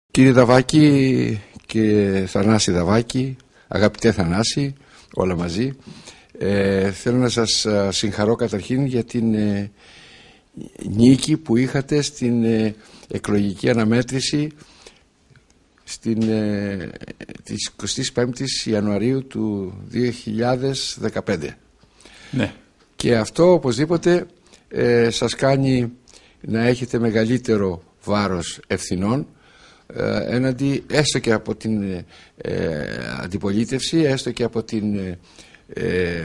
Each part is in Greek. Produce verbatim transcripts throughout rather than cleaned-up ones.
Κύριε Δαβάκη και Θανάση Δαβάκη, αγαπητέ Θανάση, όλα μαζί, ε, θέλω να σας συγχαρώ καταρχήν για την ε, νίκη που είχατε στην ε, εκλογική αναμέτρηση στην, ε, της εικοστής πέμπτης Ιανουαρίου του δύο χιλιάδες δεκαπέντε. Ναι. Και αυτό οπωσδήποτε ε, σας κάνει να έχετε μεγαλύτερο βάρος ευθυνών ε, έναντι έστω και από την ε, αντιπολίτευση, έστω και από την ε, ε,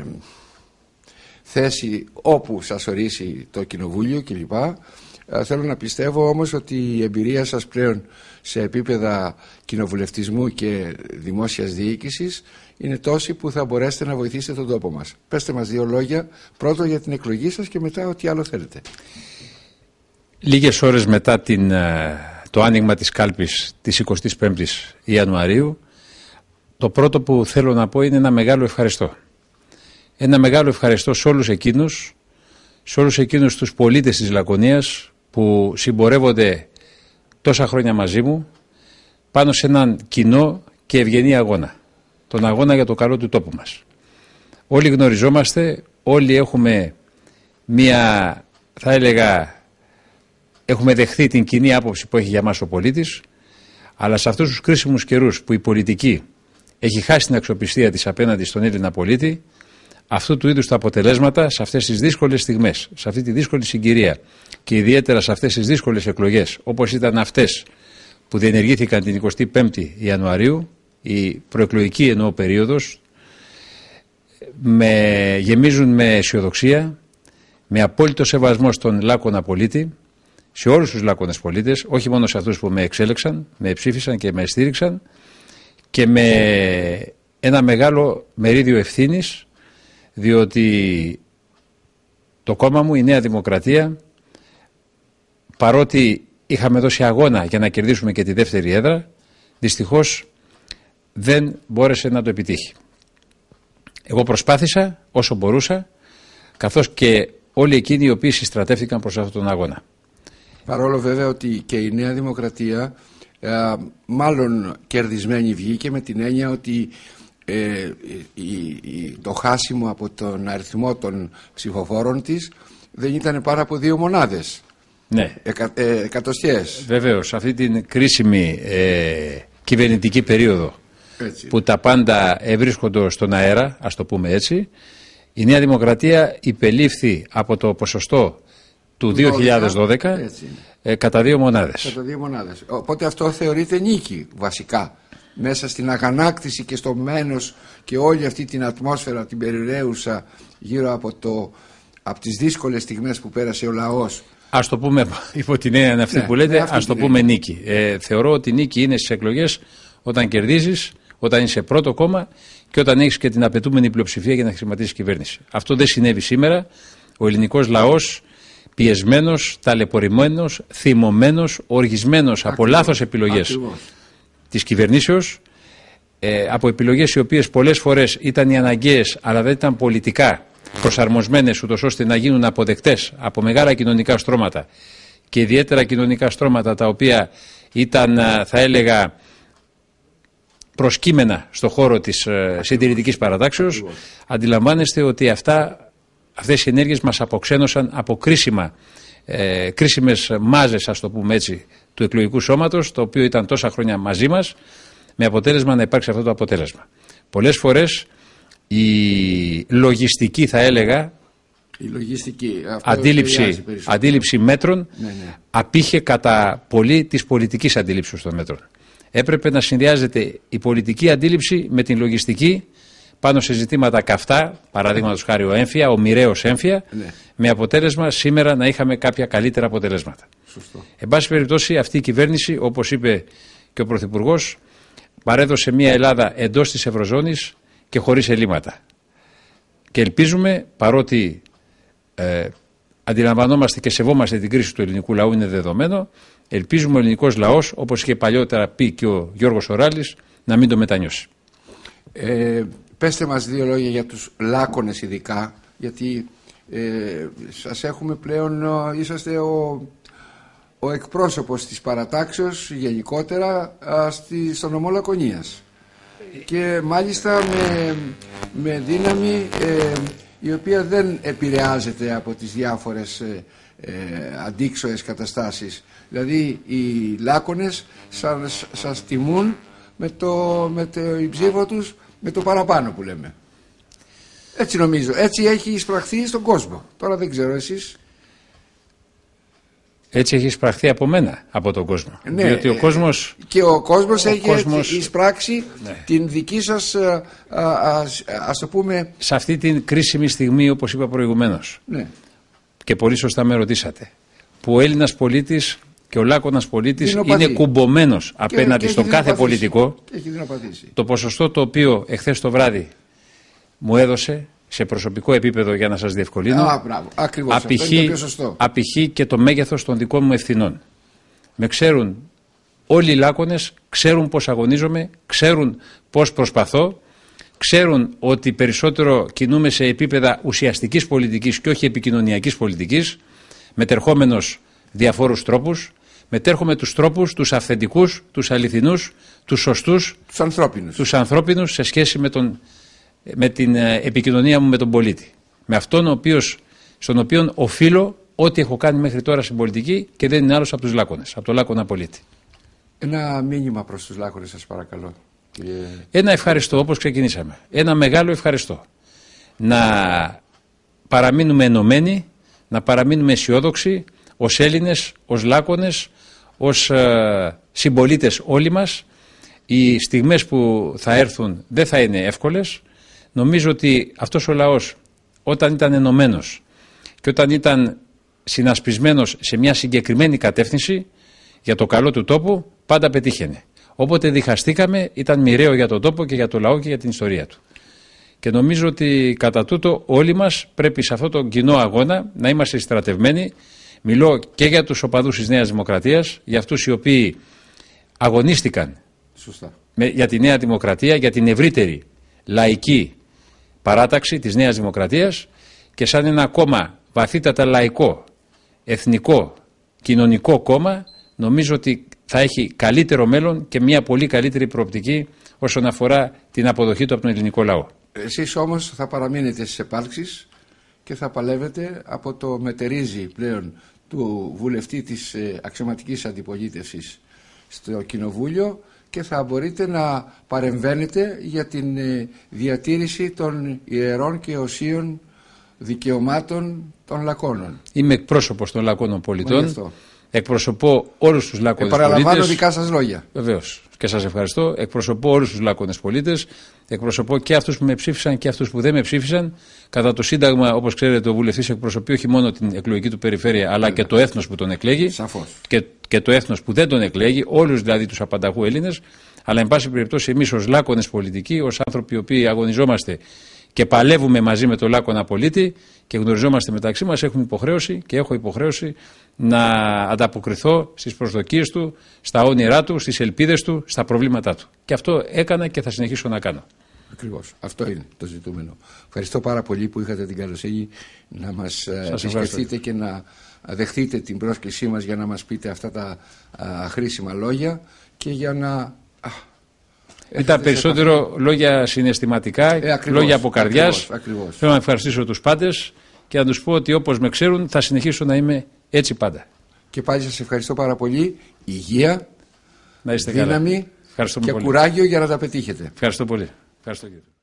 θέση όπου σας ορίσει το κοινοβούλιο κλπ. Ε, θέλω να πιστεύω όμως ότι η εμπειρία σας πλέον σε επίπεδα κοινοβουλευτισμού και δημόσιας διοίκησης είναι τόση που θα μπορέσετε να βοηθήσετε τον τόπο μας. Πέστε μας δύο λόγια, πρώτο για την εκλογή σας και μετά ό,τι άλλο θέλετε. Λίγες ώρες μετά την, το άνοιγμα της κάλπης της εικοστής πέμπτης Ιανουαρίου, το πρώτο που θέλω να πω είναι ένα μεγάλο ευχαριστώ. Ένα μεγάλο ευχαριστώ σε όλους εκείνους, σε όλους εκείνους τους πολίτες της Λακωνίας που συμπορεύονται τόσα χρόνια μαζί μου πάνω σε έναν κοινό και ευγενή αγώνα. Τον αγώνα για το καλό του τόπου μας. Όλοι γνωριζόμαστε, όλοι έχουμε μία, θα έλεγα, έχουμε δεχθεί την κοινή άποψη που έχει για μας ο πολίτης, αλλά σε αυτούς τους κρίσιμους καιρούς που η πολιτική έχει χάσει την αξιοπιστία της απέναντι στον Έλληνα πολίτη, αυτού του είδους τα αποτελέσματα σε αυτές τις δύσκολες στιγμές, σε αυτή τη δύσκολη συγκυρία και ιδιαίτερα σε αυτές τις δύσκολες εκλογές, όπως ήταν αυτές που διενεργήθηκαν την εικοστή πέμπτη Ιανουαρίου, η προεκλογική εννοώ περίοδος, με, γεμίζουν με αισιοδοξία, με απόλυτο σεβασμό στον Λάκωνα πολίτη, σε όλους τους Λάκωνες πολίτες, όχι μόνο σε αυτούς που με εξέλεξαν, με ψήφισαν και με στήριξαν, και με ένα μεγάλο μερίδιο ευθύνης, διότι το κόμμα μου, η Νέα Δημοκρατία, παρότι είχαμε δώσει αγώνα για να κερδίσουμε και τη δεύτερη έδρα, δυστυχώς δεν μπόρεσε να το επιτύχει. Εγώ προσπάθησα όσο μπορούσα, καθώς και όλοι εκείνοι οι οποίοι συστρατεύτηκαν προς αυτόν τον αγώνα. Παρόλο βέβαια ότι και η Νέα Δημοκρατία ε, μάλλον κερδισμένη βγήκε, με την έννοια ότι ε, η, η, το χάσιμο από τον αριθμό των ψηφοφόρων της δεν ήταν πάρα από δύο μονάδες. Ναι. Εκα, ε, εκατοστιαίες. Βεβαίως, αυτή την κρίσιμη ε, κυβερνητική περίοδο, έτσι, που τα πάντα ευρίσκονται στον αέρα, ας το πούμε έτσι, η Νέα Δημοκρατία υπελήφθη από το ποσοστό του δύο χιλιάδες δώδεκα ε, κατά δύο μονάδες. Κατά δύο μονάδες. Οπότε αυτό θεωρείται νίκη βασικά. Μέσα στην αγανάκτηση και στο μένος και όλη αυτή την ατμόσφαιρα την περιραίουσα γύρω από, το, από τις δύσκολες στιγμές που πέρασε ο λαός. Ας το πούμε υπό την έννοια αυτή, ναι, που λέτε, ας το πούμε νίκη. Ε, θεωρώ ότι νίκη είναι στις εκλογές όταν κερδίζεις, όταν είσαι πρώτο κόμμα και όταν έχεις και την απαιτούμενη πλειοψηφία για να χρηματίσεις κυβέρνηση. Αυτό δεν συνέβη σήμερα. Ο ελληνικός λαός, πιεσμένος, ταλαιπωρημένος, θυμωμένος, οργισμένος από λάθος επιλογές Ακριβώς. της κυβερνήσεως, ε, από επιλογές οι οποίες πολλές φορές ήταν οι αναγκαίες αλλά δεν ήταν πολιτικά προσαρμοσμένες ούτως ώστε να γίνουν αποδεκτές από μεγάλα κοινωνικά στρώματα και ιδιαίτερα κοινωνικά στρώματα τα οποία ήταν, θα έλεγα, προσκύμενα στο χώρο της ε, συντηρητικής παρατάξεως. Αντιλαμβάνεστε ότι αυτά, αυτές οι ενέργειες μας αποξένωσαν από κρίσιμα, ε, κρίσιμες μάζες, ας το πούμε έτσι, του εκλογικού σώματος, το οποίο ήταν τόσα χρόνια μαζί μας, με αποτέλεσμα να υπάρξει αυτό το αποτέλεσμα. Πολλές φορές η λογιστική, θα έλεγα, η λογιστική, αντίληψη, αντίληψη μέτρων, ναι, ναι, απήχε κατά πολύ της πολιτικής αντίληψης των μέτρων. Έπρεπε να συνδυάζεται η πολιτική αντίληψη με την λογιστική πάνω σε ζητήματα καυτά, παραδείγματος χάρη ο έμφυα, ο μοιραίος έμφυα, ναι, με αποτέλεσμα σήμερα να είχαμε κάποια καλύτερα αποτελέσματα. Σωστό. Εν πάση περιπτώσει, αυτή η κυβέρνηση, όπως είπε και ο Πρωθυπουργός, παρέδωσε μια Ελλάδα εντός της Ευρωζώνης και χωρίς ελλείμματα. Και ελπίζουμε, παρότι ε, αντιλαμβανόμαστε και σεβόμαστε την κρίση του ελληνικού λαού, είναι δεδομένο, ελπίζουμε ο ελληνικός λαός, όπως είχε παλιότερα πει και ο Γιώργος Οράλης, να μην το μετανιώσει. Ε, πέστε μας δύο λόγια για τους Λάκωνες ειδικά, γιατί ε, σας έχουμε πλέον, είσαστε ο, ο εκπρόσωπος της παρατάξεως γενικότερα α, στη, στον νομό Λακωνίας, και μάλιστα με, με δύναμη ε, η οποία δεν επηρεάζεται από τις διάφορες ε, ε, αντίξωες καταστάσεις. Δηλαδή οι Λάκωνες σας, σας τιμούν με το, με το ψήφο τους, με το παραπάνω που λέμε. Έτσι νομίζω, έτσι έχει εισπραχθεί στον κόσμο. Τώρα δεν ξέρω εσείς. Έτσι έχει εισπραχθεί από μένα, από τον κόσμο. Ναι, διότι ο κόσμος, και ο κόσμος ο έχει κόσμος, εισπράξει ναι, την δική σας, α, α, ας το πούμε... σε αυτή την κρίσιμη στιγμή, όπως είπα προηγουμένως, Ναι. και πολύ σωστά με ρωτήσατε, που ο Έλληνας πολίτης και ο Λάκωνας πολίτης Δεινοπαθεί. είναι κουμπωμένος απέναντι και στον έχει κάθε δεινοπαθήσει. πολιτικό, Και έχει δεινοπαθήσει. το ποσοστό το οποίο εχθές το βράδυ μου έδωσε σε προσωπικό επίπεδο, για να σας διευκολύνω, Α, μπράβο. Ακριβώς, αυτό είναι το πιο σωστό. απηχεί και το μέγεθος των δικών μου ευθυνών. Με ξέρουν όλοι οι Λάκωνες, ξέρουν πώς αγωνίζομαι, ξέρουν πώς προσπαθώ, ξέρουν ότι περισσότερο κινούμε σε επίπεδα ουσιαστικής πολιτικής και όχι επικοινωνιακής πολιτικής, μετερχόμενος διαφόρους τρόπους, μετέρχομαι τους τρόπους, τους αυθεντικούς, τους αληθινούς, τους σωστούς, Τους ανθρώπινους. τους ανθρώπινους σε σχέση με, τον, με την ε, επικοινωνία μου με τον πολίτη. Με αυτόν ο οποίος, στον οποίο οφείλω ό,τι έχω κάνει μέχρι τώρα στην πολιτική, και δεν είναι άλλος από τους Λάκωνες, από τον Λάκωνα πολίτη. Ένα μήνυμα προς τους Λάκωνες, σας παρακαλώ. Και... Ένα ευχαριστώ, όπως ξεκινήσαμε. Ένα μεγάλο ευχαριστώ. Να παραμείνουμε ενωμένοι, να παραμείνουμε αισιόδοξοι ως Έλληνες, ως Λάκωνες, ως ε, συμπολίτες όλοι μας. Οι στιγμές που θα έρθουν δεν θα είναι εύκολες. Νομίζω ότι αυτός ο λαός, όταν ήταν ενωμένος και όταν ήταν συνασπισμένος σε μια συγκεκριμένη κατεύθυνση για το καλό του τόπου, πάντα πετύχαινε. Όποτε διχαστήκαμε, ήταν μοιραίο για τον τόπο και για το λαό και για την ιστορία του. Και νομίζω ότι κατά τούτο όλοι μας πρέπει σε αυτόν τον κοινό αγώνα να είμαστε στρατευμένοι. Μιλώ και για τους οπαδούς της Νέας Δημοκρατίας, για αυτούς οι οποίοι αγωνίστηκαν Σωστά. με, για τη Νέα Δημοκρατία, για την ευρύτερη λαϊκή παράταξη της Νέας Δημοκρατίας, και σαν ένα κόμμα βαθύτατα λαϊκό, εθνικό, κοινωνικό κόμμα, νομίζω ότι θα έχει καλύτερο μέλλον και μια πολύ καλύτερη προοπτική όσον αφορά την αποδοχή του από τον ελληνικό λαό. Εσείς όμως θα παραμείνετε στις επάλξεις και θα παλεύετε από το μετερίζει πλέον του βουλευτή της ε, αξιωματικής αντιπολίτευσης στο Κοινοβούλιο, και θα μπορείτε να παρεμβαίνετε για την ε, διατήρηση των ιερών και οσίων δικαιωμάτων των Λακώνων. Είμαι εκπρόσωπος των Λακώνων πολιτών. Αυτό. Εκπροσωπώ όλους τους Λάκωνες ε, παραλαμβάνω πολίτες. δικά σας λόγια. Βεβαίως. Και σας ευχαριστώ. Εκπροσωπώ όλους τους Λάκωνες πολίτες. Εκπροσωπώ και αυτούς που με ψήφισαν και αυτούς που δεν με ψήφισαν. Κατά το Σύνταγμα, όπως ξέρετε, ο βουλευτής εκπροσωπεί όχι μόνο την εκλογική του περιφέρεια, αλλά και το έθνος που τον εκλέγει. Σαφώς. Και, και το έθνος που δεν τον εκλέγει, όλους δηλαδή τους απανταχού Έλληνες. Αλλά, εν πάση περιπτώσει, εμείς ως Λάκωνες πολιτικοί, ως άνθρωποι οι οποίοι αγωνιζόμαστε και παλεύουμε μαζί με τον Λάκωνα πολίτη και γνωριζόμαστε μεταξύ μας, έχουμε υποχρέωση και έχω υποχρέωση να ανταποκριθώ στις προσδοκίες του, στα όνειρά του, στις ελπίδες του, στα προβλήματά του. Και αυτό έκανα και θα συνεχίσω να κάνω. Ακριβώς. Αυτό είναι το ζητούμενο. Ευχαριστώ πάρα πολύ που είχατε την καλοσύνη να μας επισκεφτείτε και να δεχτείτε την πρόσκλησή μας για να μας πείτε αυτά τα α, χρήσιμα λόγια και για να... Α, ήταν περισσότερο λόγια συναισθηματικά, ε, ακριβώς, λόγια από καρδιάς. Ακριβώς, ακριβώς. Θέλω να ευχαριστήσω τους πάντες και να τους πω ότι όπως με ξέρουν θα συνεχίσω να είμαι έτσι πάντα. Και πάλι σας ευχαριστώ πάρα πολύ. Υγεία, να είστε δύναμη καλά. και πολύ. κουράγιο για να τα πετύχετε. Ευχαριστώ πολύ. Ευχαριστώ, κύριε.